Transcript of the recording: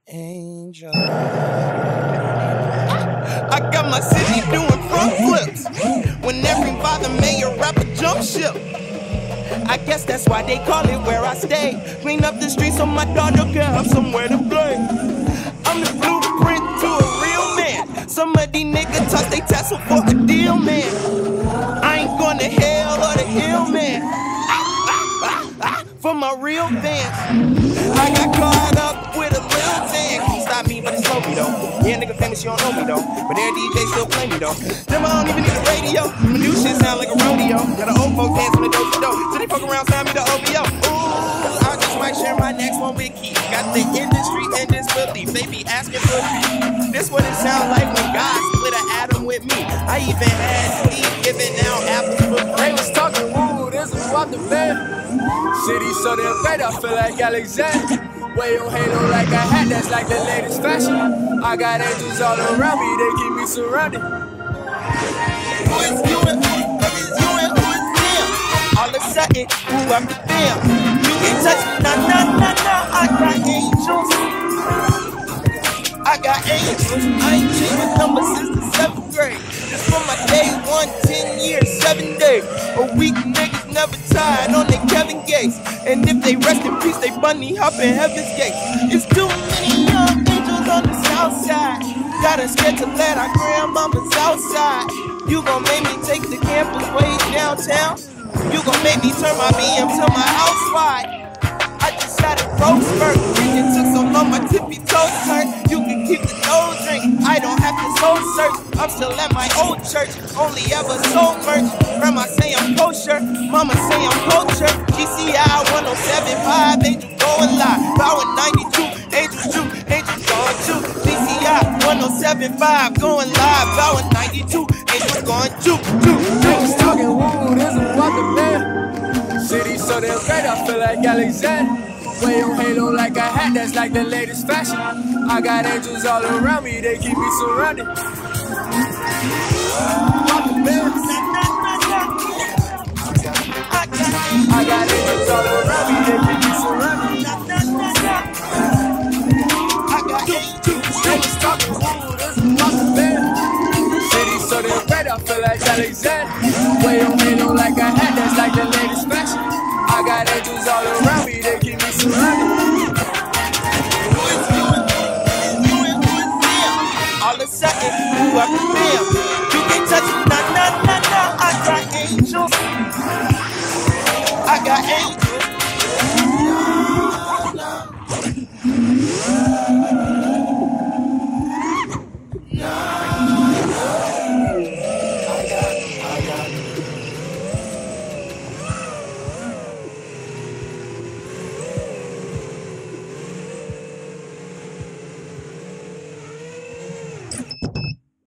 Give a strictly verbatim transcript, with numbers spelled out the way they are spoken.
Angel. I got my city doing front flips. When every father made a rapper jump ship. I guess that's why they call it where I stay. Clean up the streets so my daughter can have somewhere to play. I'm the blueprint to a real man. Some of these niggas toss they tassel for a deal, man. I ain't going to hell or the hill, man. For my real fans, I got caught up with a little thing. Can't stop me, but it slow me though. Yeah, nigga famous, you don't know me though. But their D J still play me though. Them I don't even need a radio. My new shit sound like a rodeo. Got an old folks dance on the dope dope. So they fuck around, sign me the O V O. Ooh, I just might share my next one with Keith. Got the industry in disbelief. They be asking for me. This what it sound like when God split an atom with me. I even had Steve giving out apples for free. They was talking, ooh, this is what the bed. City so damn great, I feel like Alexander. Way on halo like a hat, that's like the latest fashion. I got angels all around me, they keep me surrounded. Who is you and who is you and who is them? All of a sudden, who I'm the them? You can't touch me, nah, nah, nah, nah. I got angels. I got angels. I ain't changing numbers since the seventh grade. This from my day one, ten years, seven days. A week niggas never tired on their Kevin Gates. And if they rest in peace, they bunny hop in heaven's gates. It's too many young angels on the south side. Got us scared to let our grandmamas outside. You gon' make me take the campus way downtown. You gon' make me turn my B M to my house wide. I just shot a roast first. It took so long my tippy toes hurt. You can keep the dough drink. I don't have to soul search. I'm still at my old church. Only ever sold merch. Grandma say I'm kosher. Mama say I'm culture. G C I one oh seven point five. Angel going live. Power ninety-two. Angels true. Angels going true. G C I one oh seven point five. Going live. Power ninety-two. Angels going true. True. They was talking, ooh, this is what the bed. City so damn great, I feel like Alexander. Way on halo like a hat, that's like the latest fashion. I got angels all around me, they keep me surrounded. I got angels all around me, they keep me surrounded. I got angels, they was talking, ooh, this is what the bed. City so damn great, I feel like Alexander. Way on halo like a hat, that's like the latest.